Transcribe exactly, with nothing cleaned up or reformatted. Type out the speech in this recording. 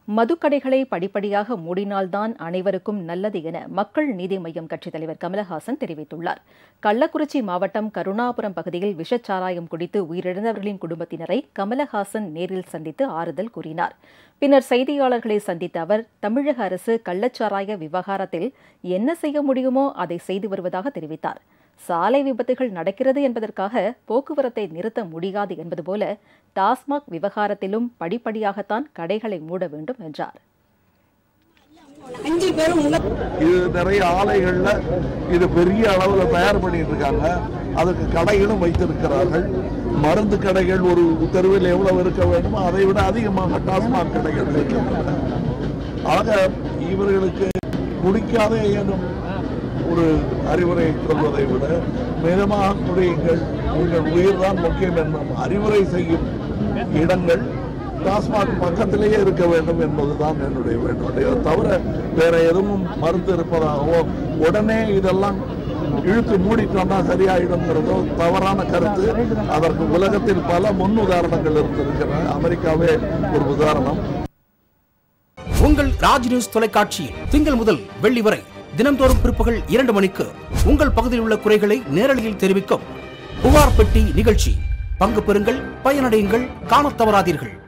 மதுக்கடைகளை படிப்படியாக மூடினால்தான் அனைவருக்கும் நல்லது என மக்கள் நீதி மய்யம் கட்சித் தலைவர் கமலஹாசன் தெரிவித்துள்ளார். கள்ளக்குறிச்சி மாவட்டம் கருணாபுரம் பகுதியில் விஷச்சாராயம் குடித்து உயிரிழந்தவர்களின் குடும்பத்தினரை கமலஹாசன் நேரில் சந்தித்து ஆறுதல் கூறினார். பின்னர் செய்தியாளர்களை சந்தித்த அவர், தமிழக அரசு கள்ளச்சாராய விவகாரத்தில் என்ன செய்ய முடியுமோ அதை செய்து வருவதாக தெரிவித்தார். சாலை விபத்துகள் நடக்கிறது என்பதற்காக போக்குவரத்தை நிறுத்த முடியாது என்பது போல டாஸ்மாக் விவகாரத்திலும் படிப்படியாகத்தான் கடைகளை மூட வேண்டும் என்றார். இது நிறைய ஆலைகள்ல இது பெரிய அளவுல தயார் பண்ணிட்டு இருக்காங்க. அதுக்கு கடைகளும் வைத்திருக்கிறார்கள். மருந்து கடைகள் ஒரு தெருவில் எவ்வளவு இருக்க வேண்டுமோ அதை விட அதிகமாக டாஸ்மாக் கடைகள் வைக்கின்றன. ஆக இவர்களுக்கு குடிக்காத ஏனும் ஒரு அறிவுரை சொல்வதை விட மிதமாக குடியுங்கள், உங்கள் உயிர் தான் முக்கியம் என்னும் அறிவுரை செய்யும் இடங்கள் டாஸ்மாக் பக்கத்திலேயே இருக்க வேண்டும் என்பதுதான் என்னுடைய வேண்டுகோள். தவிர வேற எதுவும் மருந்து இருப்பதாகவோ உடனே இதெல்லாம் இழுத்து மூடிட்டோம்னா சரியாயிடும்ங்கிறதோ தவறான கருத்து. அதற்கு உலகத்தில் பல முன் உதாரணங்கள் இருந்திருக்கின்றன. அமெரிக்காவே ஒரு உதாரணம். உங்கள் ராஜ் நியூஸ் தொலைக்காட்சியில் திங்கள் முதல் வெள்ளி வரை தினந்தோறும் பிற்பகல் இரண்டு மணிக்கு உங்கள் பகுதியில் உள்ள குறைகளை நேரலையில் தெரிவிக்கும் புகார் பெட்டி நிகழ்ச்சி. பங்கு பெறுங்கள், பயனடையுங்கள், காணத் தவறாதீர்கள்.